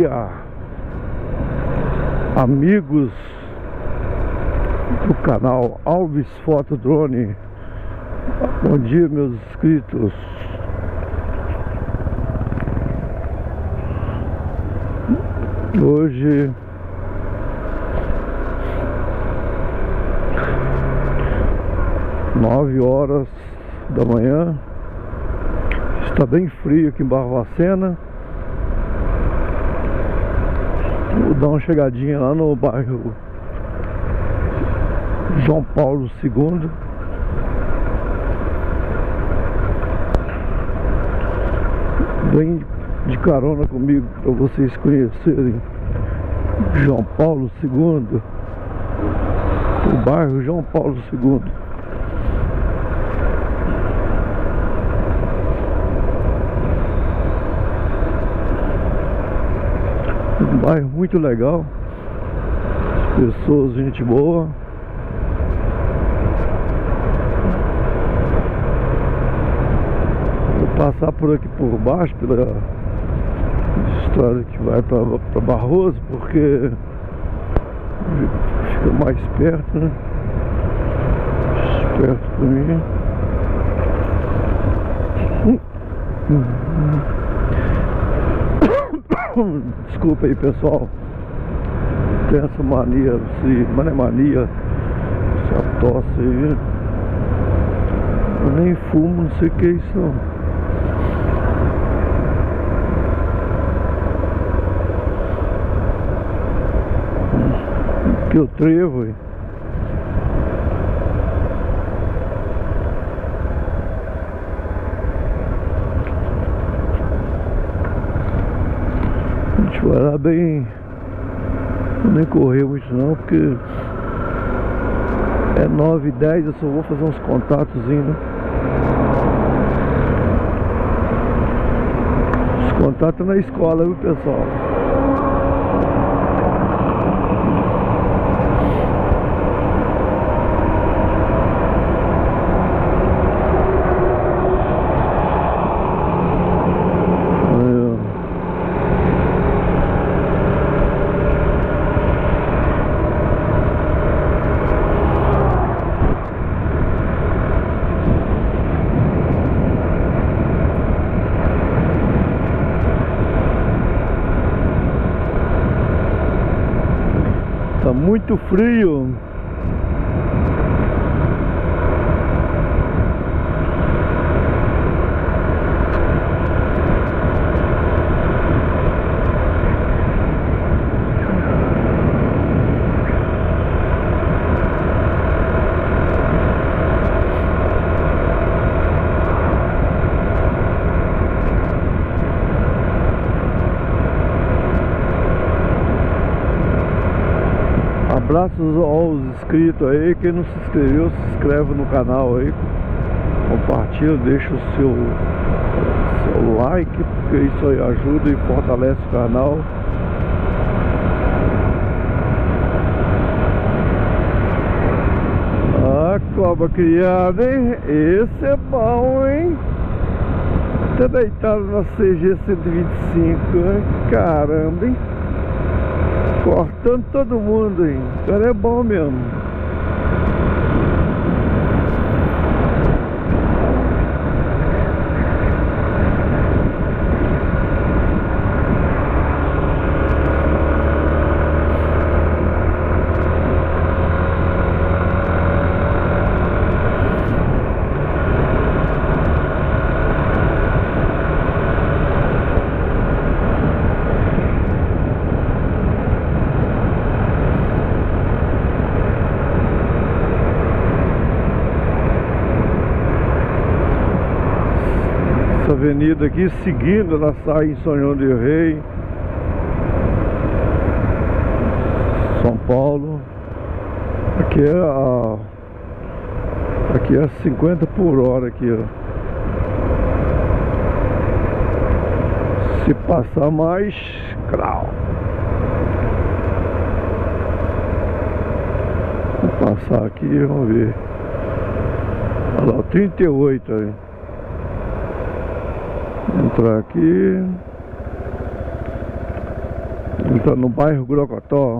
dia, amigos do canal Alves Foto Drone. Bom dia, meus inscritos. Hoje nove horas da manhã. Está bem frio aqui em Barbacena. Vou dar uma chegadinha lá no bairro João Paulo II. Vem de carona comigo para vocês conhecerem João Paulo II, o bairro João Paulo II. Um bairro muito legal, pessoas, gente boa. Vou passar por aqui por baixo, pela estrada que vai para Barroso, porque fica mais perto, né? Perto para mim. Desculpa aí, pessoal. Tem essa mania, mas não é mania, essa tosse aí. Eu nem fumo, não sei o que é isso não. Que eu trevo aí. A gente vai lá bem. Não nem correr muito não, porque é 9h10, eu só vou fazer uns contatos, né? Os contatos na escola, viu, pessoal? Tá muito frio. Abraços aos inscritos aí. Quem não se inscreveu, se inscreve no canal aí, compartilha, deixa o seu like, porque isso aí ajuda e fortalece o canal. Ah, cobra criada, hein? Esse é bom, hein? Tá deitado na CG 125, hein? Caramba, hein? Cortando todo mundo, hein? O cara é bom mesmo. Essa avenida aqui, seguindo, ela sai em São João del Rei, São Paulo. Aqui é 50 por hora aqui, ó. Se passar mais, crau. Vou passar aqui, vamos ver. Olha lá, 38 aí. Entrar aqui. Está no bairro Grocotó.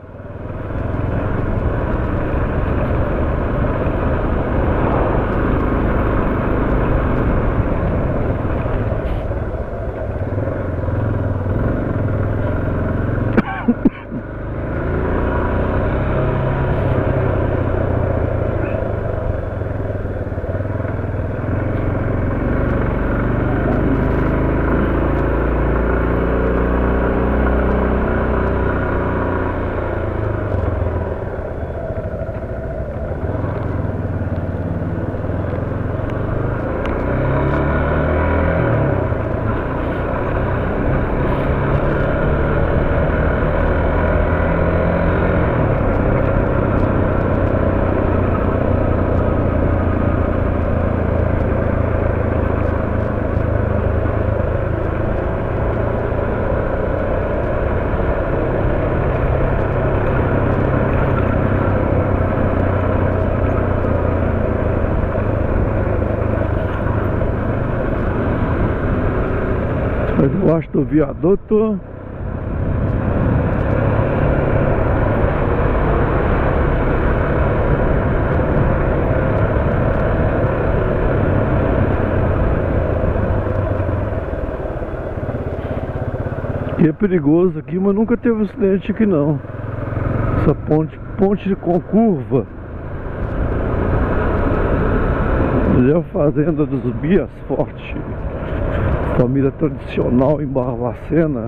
Debaixo do viaduto. E é perigoso aqui, mas nunca teve acidente aqui não. Essa ponte com curva. É a fazenda dos Bias Forte, família tradicional em Barbacena.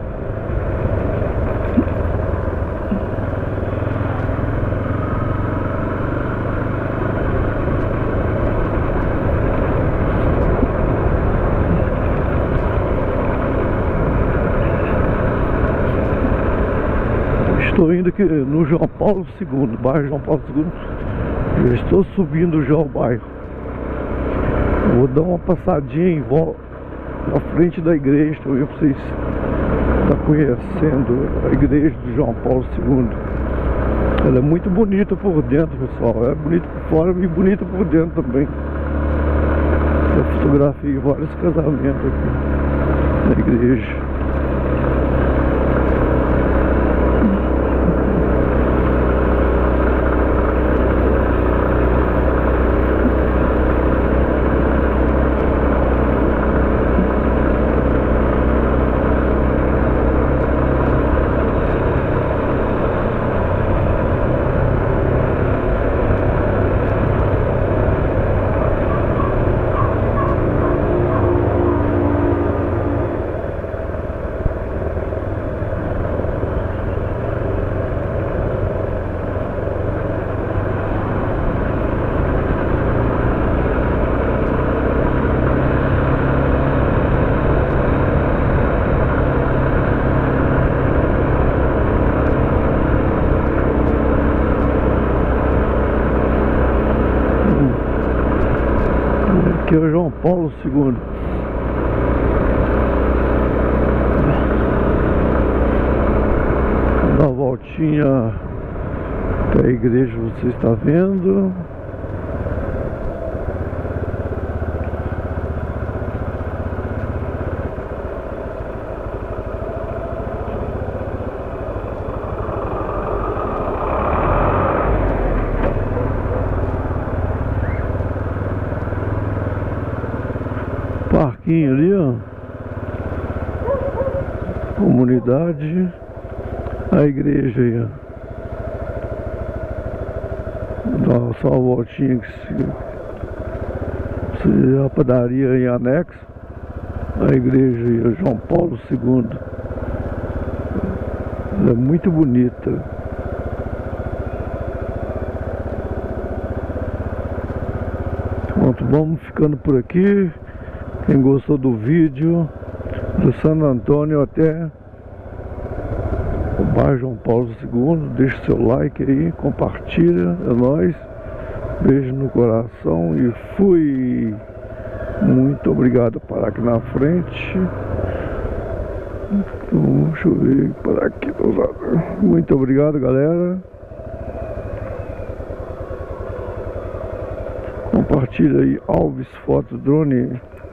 Estou indo aqui no João Paulo II, bairro João Paulo II. Eu estou subindo já o bairro. Vou dar uma passadinha em volta na frente da igreja, para vocês estar conhecendo a igreja de João Paulo II. Ela é muito bonita por dentro, pessoal. É bonita por fora e bonita por dentro também. Eu fotografei vários casamentos aqui na igreja. Aqui é o João Paulo II. Vou dar uma voltinha até a igreja, você está vendo. Parquinho ali, ó. Comunidade. A igreja aí, ó. Dá só uma voltinha que se a padaria em anexo. A igreja aí, ó, João Paulo II. Ela é muito bonita. Pronto, vamos ficando por aqui. Quem gostou do vídeo, do Santo Antônio até o bairro João Paulo II, deixa seu like aí, compartilha, é nóis. Beijo no coração e fui. Muito obrigado por parar aqui na frente. Então, deixa eu ver, parar aqui do lado. Muito obrigado, galera. Compartilha aí, Alves Foto Drone.